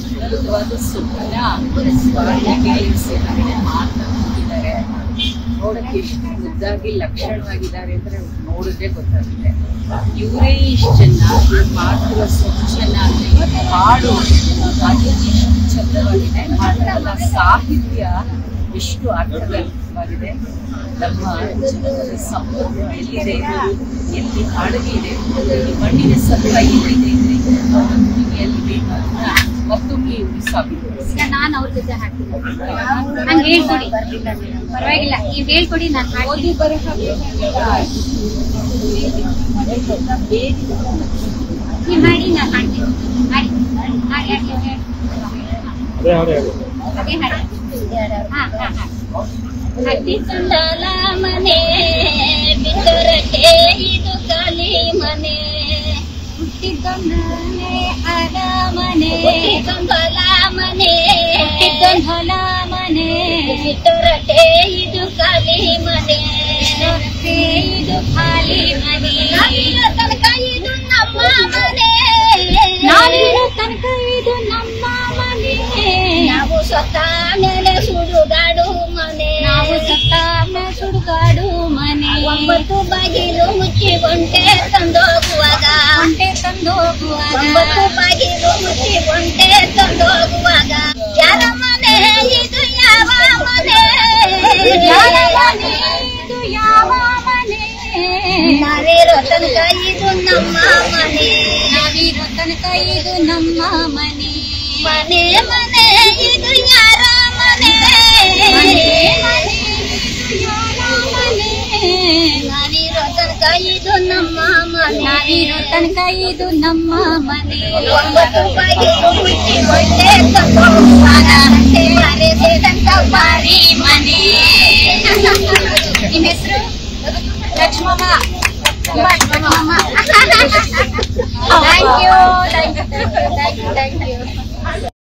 ಸುಂದರವಾದ ಸುಮ್ಮನೆ ಮಾತನಾಡಿದ್ದಾರೆ. ನೋಡಕ್ಕೆ ಎಷ್ಟು ಮುದ್ದಾಗಿ ಲಕ್ಷಣವಾಗಿದ್ದಾರೆ ಅಂದ್ರೆ ನೋಡಿದ್ರೆ ಗೊತ್ತಾಗುತ್ತೆ. ಇವರೇ ಇಷ್ಟು ಚೆನ್ನಾಗಿ ಮಾತುಗಳ ಸೊಚ್ಚನ್ನಾಗಿ ಹಾಡು ಅದು ಎಷ್ಟು ಚಂದವಾಗಿದೆ. ಮಾತ್ರಲ್ಲ ಸಾಹಿತ್ಯ ಎಷ್ಟು ಅರ್ಥಗರ್ಭಿತವಾಗಿದೆ. ನಮ್ಮ ಜೀವನದ ಸಂಪತ್ತು ಎಲ್ಲಿದೆ, ಎಲ್ಲಿ ಹಾಡಿಗೆ ಇದೆ, ಈ ಮಣ್ಣಿನ ಸತ್ವ ಎಲ್ಲಿದೆ ಅಂದ್ರೆ ಎಲ್ಲಿ ಬೇಕಾದ ಮತ್ತೊಮ್ಮೆ ಸಾಬೀತು. ನಾನು ಅವ್ರ ಜೊತೆ ಹಾಡ್ತೀನಿ, ನಂಗೆ ಹೇಳ್ಕೊಡಿ. ಪರವಾಗಿಲ್ಲ, ನೀವು ಹೇಳ್ಕೊಡಿ, ನಾನು ಓದಿ ಬರಹ ನೀವು ಮಾಡಿ, ನಾನು ಹಾಡ್ತೀನಿ. ಹಾಡಿ ಹಾಡಿ ಹಾಡಿ ಅದೇ ಹಾಡಿ. ಹಟ್ಟಿಕೊಂಡಲ ಮನೆ ಬಿದ್ದರಕ್ಕೆ ಇದು ಕಲಿ ಮನೆ, ಹುಟ್ಟಿಕೊಂಡಲೆ ಅರಮನೆ, ಹುಟ್ಟಿಕೊಂಡಲ ಮನೆ ಹುಟ್ಟಿಕೊಂಡಲ ಮನೆ, ಬಿದ್ದರಕ್ಕೆ ಇದು ಕಲಿ ಮನೆ, ಇದು ಖಾಲಿ ಮನೆ, ನಾವಿರೋ ತನಕ ಇದು ನಮ್ಮ ಮನೆ, ನಾವಿರೋ ತನಕ ಇದು ನಮ್ಮ ಮನೆ, ನಾವು ಸತ್ತ ಮೇಲೆ ಸುಡುಗಾಡು ಮನೆ, ನಾವು ಸತ್ತ ಮೇಲೆ ಸುಡುಗಾಡು ಮನೆ, 9 ಬಾಗಿಲು ಮುಚ್ಚಿ ಒಂಟೆ ತಂದೋಗುವಾಗ, ಒಂಟೆ ತಂದೋಗುವಾಗ, 9 ಬಾಗಿಲು ಮುಚ್ಚಿ ಒಂಟೆ ತಂದೋಗುವಾಗ, ಯಾರ ಮನೆ ಇದು ಯಾವ ಮನೆ, ಯಾರ ಮನೆ ಇದು ಯಾವ ಮನೆ, ನಾವಿರೋ ತನಕ ಇದು ನಮ್ಮ ಮನೆ, ನಾವಿರೋ ತನಕ ಇದು ನಮ್ಮ ಮನೆ, ಮನೆ ಮನೆ ಇದು ಯಾರ ಮನೆ, ಮನೆ ಮನೆ ಇದು ಯಾರ ಮನೆ, ನಾವಿರೋ ತನಕ ಇದು ನಮ್ಮ ಮನೆ, ನಾವಿರೋ ತನಕ ಇದು ನಮ್ಮ ಮನೆ, 9 ಬಾಗಿಲು ಮುಚ್ಚಿ ಒಂಟೆ ತಂದೋಗುವಾಗ, ಮರೆಸಿದಂತ ಬಾರಿ ಮನೆ. ನಿಮ್ಮ ಹೆಸರು? ಲಕ್ಷ್ಮಮ್ಮ. ಲಕ್ಷ್ಮಮ್ಮ. Thank you.